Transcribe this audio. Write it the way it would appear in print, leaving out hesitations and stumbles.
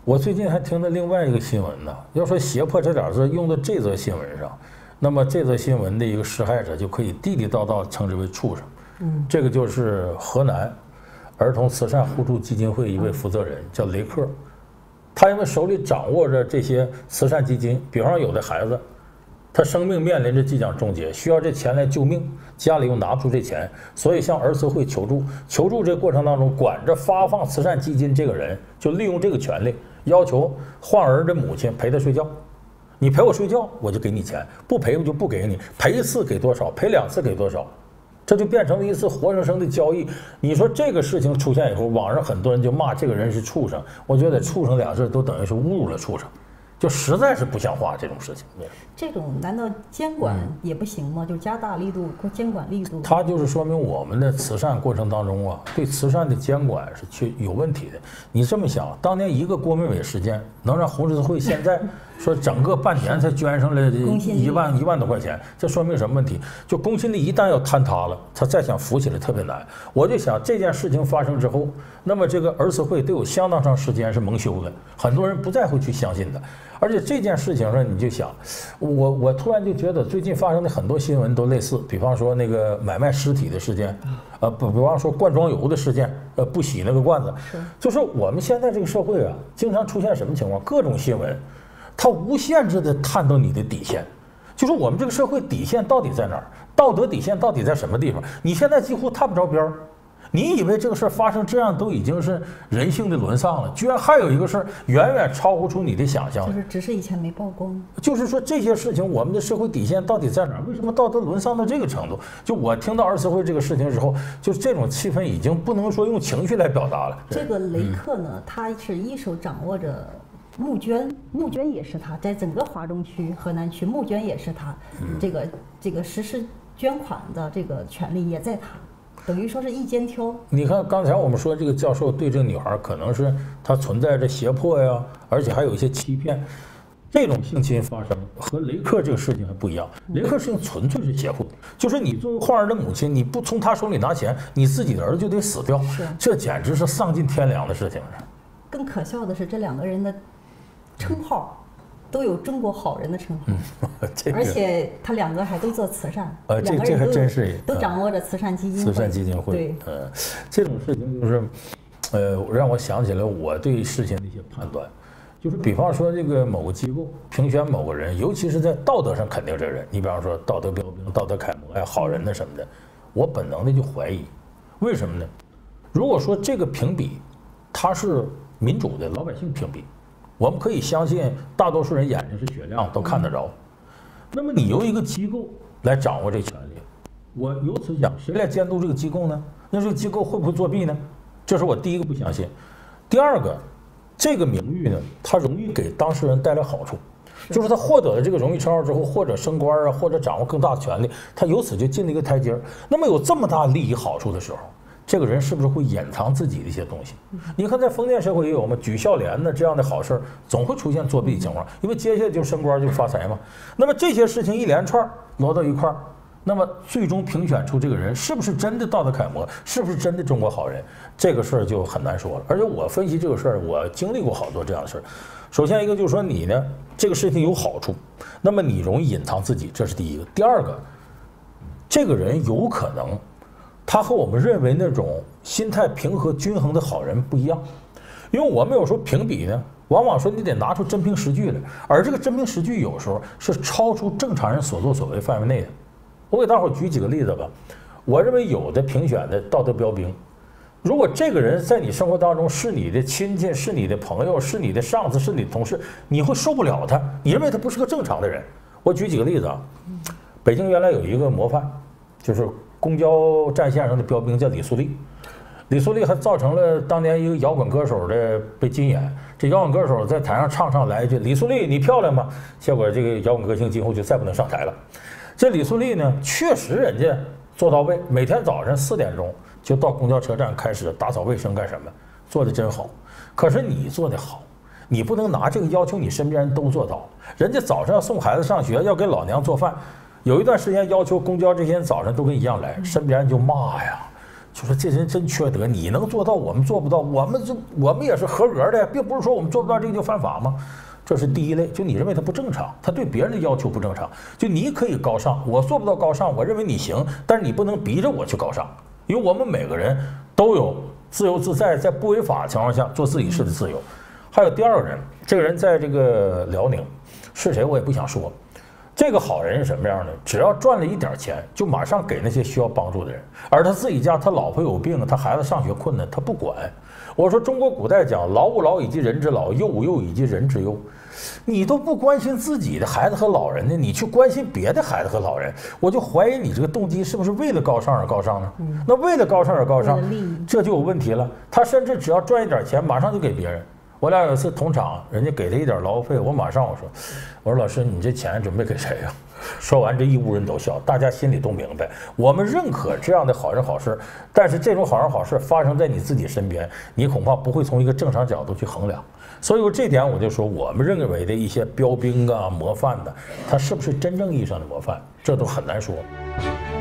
我最近还听到另外一个新闻呢，要说胁迫这俩字用到这则新闻上，那么这则新闻的一个施害者就可以地地道道称之为畜生。这个就是河南儿童慈善互助基金会一位负责人叫雷克，他因为手里掌握着这些慈善基金，比方说有的孩子，他生命面临着即将终结，需要这钱来救命，家里又拿不出这钱，所以向儿慈会求助。求助这过程当中，管着发放慈善基金这个人就利用这个权利，要求患儿的母亲陪他睡觉。你陪我睡觉，我就给你钱；不陪我就不给你。陪一次给多少，陪2次给多少，这就变成了一次活生生的交易。你说这个事情出现以后，网上很多人就骂这个人是畜生。我觉得“畜生”俩字都等于是侮辱了畜生。就实在是不像话这种事情。 这种难道监管也不行吗？就加大力度或监管力度。 它就是说明我们的慈善过程当中啊，对慈善的监管是有问题的。你这么想，当年一个郭美美事件能让红十字会现在说整个半年才捐上来1万多块钱，这说明什么问题？就公信力一旦要坍塌了，他再想扶起来特别难。我就想这件事情发生之后，那么这个儿慈会都有相当长时间是蒙羞的，很多人不再会去相信的。而且这件事情上，你就想，我突然就觉得最近发生的很多新闻都类似，比方说那个买卖尸体的事件，比方说灌装油的事件，不洗那个罐子，就是我们现在这个社会啊，经常出现什么情况？各种新闻，它无限制的探到你的底线，就是我们这个社会底线到底在哪儿？道德底线到底在什么地方？你现在几乎探不着边儿。你以为这个事儿发生这样都已经是人性的沦丧了，居然还有一个事儿远远超乎出你的想象。 就是只是以前没曝光。 就是说这些事情，我们的社会底线到底在哪儿？为什么道德沦丧到这个程度？就我听到儿慈会这个事情之后，就这种气氛已经不能说用情绪来表达了。 这个雷克呢，他是一手掌握着募捐也是他，在整个华中区、河南区募捐也是他，这个实施捐款的这个权利也在他。等于说是一肩挑。你看刚才我们说这个教授对这个女孩可能是他存在着胁迫呀，而且还有一些欺骗，这种性侵发生和雷克这个事情还不一样。雷克事情纯粹是胁迫，就是你作为患儿的母亲，你不从他手里拿钱，你自己的儿子就得死掉，这简直是丧尽天良的事情。 更可笑的是，这两个人的称号都有中国好人的称号，而且他两个还都做慈善， 这还真是都掌握着慈善基金会。 对，这种事情就是，让我想起来我对事情的一些判断，就是比方说这个某个机构评选某个人，尤其是在道德上肯定这人，你比方说道德标兵、道德楷模好人的什么的，我本能的就怀疑，为什么呢？如果说这个评比，它是民主的，老百姓评比。我们可以相信大多数人眼睛是雪亮，都看得着。那么你由一个机构来掌握这权利，我由此想，谁来监督这个机构呢？那这个机构会不会作弊呢？这是我第一个不相信。第二个，这个名誉呢，它容易给当事人带来好处，就是他获得了这个荣誉称号之后，或者升官啊，或者掌握更大的权利，他由此就进了一个台阶。那么有这么大利益好处的时候，这个人是不是会掩藏自己的一些东西？你看，在封建社会也有嘛，举孝廉的这样的好事儿，总会出现作弊的情况，因为接下来就升官就发财嘛。那么这些事情一连串摞到一块儿，那么最终评选出这个人是不是真的道德楷模，是不是真的中国好人，这个事儿就很难说了。而且我分析这个事儿，我经历过好多这样的事儿。首先一个就是说你呢，这个事情有好处，那么你容易隐藏自己，这是第一个。第二个，这个人有可能他和我们认为那种心态平和均衡的好人不一样，因为我们有时候评比呢，往往说你得拿出真凭实据来，而这个真凭实据有时候是超出正常人所作所为范围内的。我给大伙举几个例子吧。我认为有的评选的道德标兵，如果这个人在你生活当中是你的亲戚，是你的朋友，是你的上司，是你的同事，你会受不了他，你认为他不是个正常的人。我举几个例子啊。北京原来有一个模范，就是公交站线上的标兵叫李素丽。李素丽还造成了当年一个摇滚歌手的被禁演。这摇滚歌手在台上唱来一句：“李素丽，你漂亮吗？”结果这个摇滚歌星今后就再不能上台了。这李素丽呢，确实人家做到位，每天早上4点钟就到公交车站开始打扫卫生干什么，做得真好。可是你做得好，你不能拿这个要求你身边人都做到。人家早上要送孩子上学，要给老娘做饭。有一段时间要求公交这些人早上都跟一样来，身边人就骂呀， 就说这人真缺德，你能做到，我们做不到，我们也是合格的，并不是说我们做不到这个就犯法吗？这是第一类，就你认为他不正常，他对别人的要求不正常，就你可以高尚，我做不到高尚，我认为你行，但是你不能逼着我去高尚，因为我们每个人都有自由自在，在不违法的情况下做自己事的自由。还有第二个人，这个人在这个辽宁，是谁我也不想说。这个好人是什么样的？只要赚了一点钱，就马上给那些需要帮助的人，而他自己家他老婆有病，他孩子上学困难，他不管。我说中国古代讲老吾老以及人之老，幼吾幼以及人之幼，你都不关心自己的孩子和老人呢，你去关心别的孩子和老人，我就怀疑你这个动机是不是为了高尚而高尚呢？那为了高尚而高尚，这就有问题了。他甚至只要赚一点钱，马上就给别人。我俩有一次同场，人家给他一点劳务费，我马上我说老师，你这钱准备给谁呀？说完这一屋人都笑，大家心里都明白，我们认可这样的好人好事，但是这种好人好事发生在你自己身边，你恐怕不会从一个正常角度去衡量。所以这点我就说，我们认为的一些标兵啊、模范的，他是不是真正意义上的模范，这都很难说。